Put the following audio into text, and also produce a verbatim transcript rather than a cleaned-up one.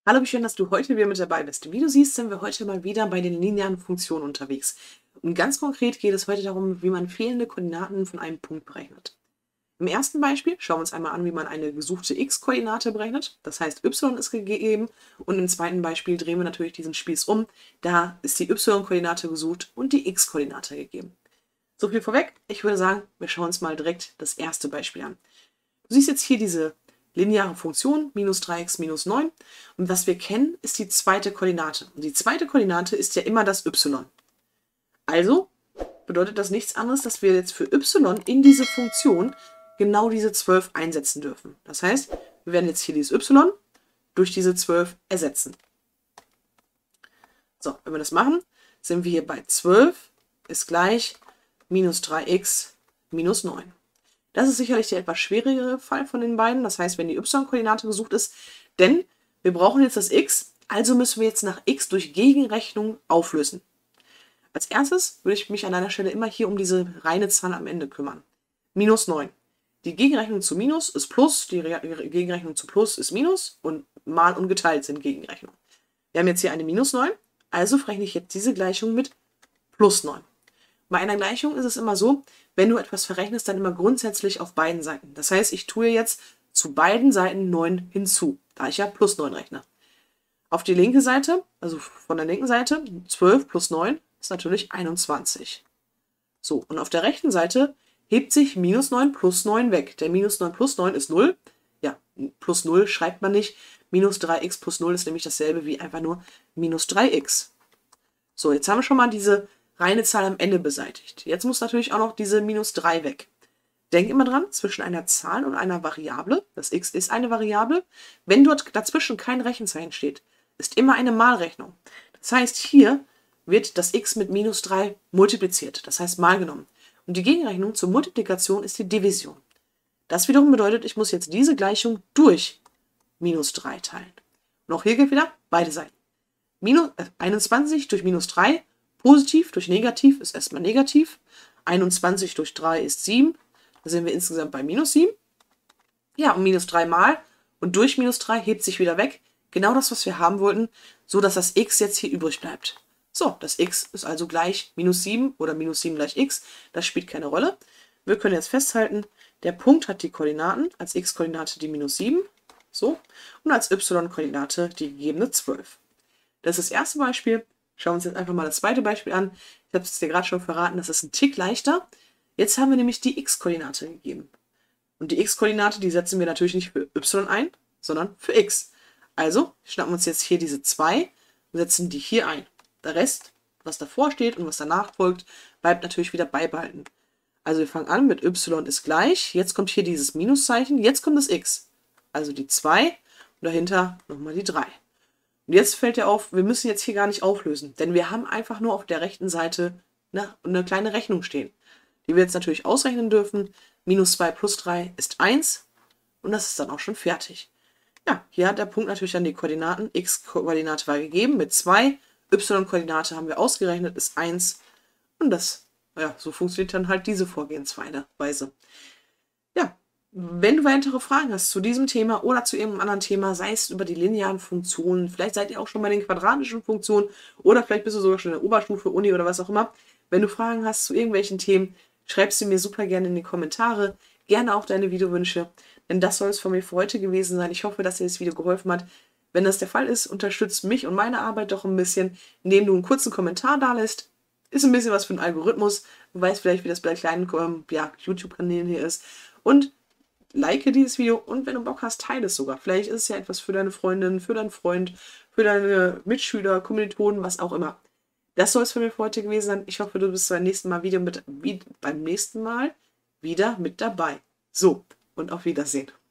Hallo, wie schön, dass du heute wieder mit dabei bist. Wie du siehst, sind wir heute mal wieder bei den linearen Funktionen unterwegs. Und ganz konkret geht es heute darum, wie man fehlende Koordinaten von einem Punkt berechnet. Im ersten Beispiel schauen wir uns einmal an, wie man eine gesuchte x-Koordinate berechnet. Das heißt, y ist gegeben. Und im zweiten Beispiel drehen wir natürlich diesen Spieß um. Da ist die y-Koordinate gesucht und die x-Koordinate gegeben. So viel vorweg. Ich würde sagen, wir schauen uns mal direkt das erste Beispiel an. Du siehst jetzt hier diese lineare Funktion, minus drei x minus neun. Und was wir kennen, ist die zweite Koordinate. Und die zweite Koordinate ist ja immer das y. Also bedeutet das nichts anderes, dass wir jetzt für y in diese Funktion genau diese zwölf einsetzen dürfen. Das heißt, wir werden jetzt hier dieses y durch diese zwölf ersetzen. So, wenn wir das machen, sind wir hier bei zwölf ist gleich minus drei x minus neun. Das ist sicherlich der etwas schwierigere Fall von den beiden. Das heißt, wenn die y-Koordinate gesucht ist, denn wir brauchen jetzt das x, also müssen wir jetzt nach x durch Gegenrechnung auflösen. Als erstes würde ich mich an einer Stelle immer hier um diese reine Zahl am Ende kümmern. Minus neun. Die Gegenrechnung zu Minus ist Plus, die Gegenrechnung zu Plus ist Minus und mal und geteilt sind Gegenrechnung. Wir haben jetzt hier eine Minus neun, also verrechne ich jetzt diese Gleichung mit Plus neun. Bei einer Gleichung ist es immer so, wenn du etwas verrechnest, dann immer grundsätzlich auf beiden Seiten. Das heißt, ich tue jetzt zu beiden Seiten neun hinzu, da ich ja plus neun rechne. Auf die linke Seite, also von der linken Seite, zwölf plus neun ist natürlich einundzwanzig. So, und auf der rechten Seite hebt sich minus neun plus neun weg. Der minus neun plus neun ist null. Ja, plus null schreibt man nicht. Minus drei x plus null ist nämlich dasselbe wie einfach nur minus drei x. So, jetzt haben wir schon mal diese reine Zahl am Ende beseitigt. Jetzt muss natürlich auch noch diese minus drei weg. Denk immer dran, zwischen einer Zahl und einer Variable, das x ist eine Variable, wenn dort dazwischen kein Rechenzeichen steht, ist immer eine Malrechnung. Das heißt, hier wird das x mit minus drei multipliziert, das heißt mal genommen. Und die Gegenrechnung zur Multiplikation ist die Division. Das wiederum bedeutet, ich muss jetzt diese Gleichung durch minus drei teilen. Und auch hier gilt wieder beide Seiten. Minus, äh, einundzwanzig durch minus drei, positiv durch negativ ist erstmal negativ. einundzwanzig durch drei ist sieben. Da sind wir insgesamt bei minus sieben. Ja, und minus drei mal und durch minus drei hebt sich wieder weg. Genau das, was wir haben wollten, so dass das x jetzt hier übrig bleibt. So, das x ist also gleich minus sieben oder minus sieben gleich x. Das spielt keine Rolle. Wir können jetzt festhalten, der Punkt hat die Koordinaten, als x-Koordinate die minus sieben, so, und als y-Koordinate die gegebene zwölf. Das ist das erste Beispiel. Schauen wir uns jetzt einfach mal das zweite Beispiel an. Ich habe es dir gerade schon verraten, das ist ein Tick leichter. Jetzt haben wir nämlich die x-Koordinate gegeben. Und die x-Koordinate, die setzen wir natürlich nicht für y ein, sondern für x. Also schnappen wir uns jetzt hier diese zwei und setzen die hier ein. Der Rest, was davor steht und was danach folgt, bleibt natürlich wieder beibehalten. Also wir fangen an mit y ist gleich. Jetzt kommt hier dieses Minuszeichen. Jetzt kommt das x. Also die zwei und dahinter nochmal die drei. Und jetzt fällt dir auf, wir müssen jetzt hier gar nicht auflösen, denn wir haben einfach nur auf der rechten Seite eine, eine kleine Rechnung stehen, die wir jetzt natürlich ausrechnen dürfen. Minus zwei plus drei ist eins und das ist dann auch schon fertig. Ja, hier hat der Punkt natürlich dann die Koordinaten. X-Koordinate war gegeben mit zwei, y-Koordinate haben wir ausgerechnet, ist eins und das, ja, so funktioniert dann halt diese Vorgehensweise. Ja. Wenn du weitere Fragen hast zu diesem Thema oder zu irgendeinem anderen Thema, sei es über die linearen Funktionen, vielleicht seid ihr auch schon bei den quadratischen Funktionen oder vielleicht bist du sogar schon in der Oberstufe, Uni oder was auch immer. Wenn du Fragen hast zu irgendwelchen Themen, schreib sie mir super gerne in die Kommentare. Gerne auch deine Videowünsche, denn das soll es von mir für heute gewesen sein. Ich hoffe, dass dir das Video geholfen hat. Wenn das der Fall ist, unterstützt mich und meine Arbeit doch ein bisschen, indem du einen kurzen Kommentar da lässt. Ist ein bisschen was für einen Algorithmus. Du weißt vielleicht, wie das bei kleinen ja, YouTube-Kanälen hier ist. Und like dieses Video und wenn du Bock hast, teile es sogar. Vielleicht ist es ja etwas für deine Freundin, für deinen Freund, für deine Mitschüler, Kommilitonen, was auch immer. Das soll es von mir für heute gewesen sein. Ich hoffe, du bist beim nächsten Mal Video mit, wie, beim nächsten Mal wieder mit dabei. So, und auf Wiedersehen.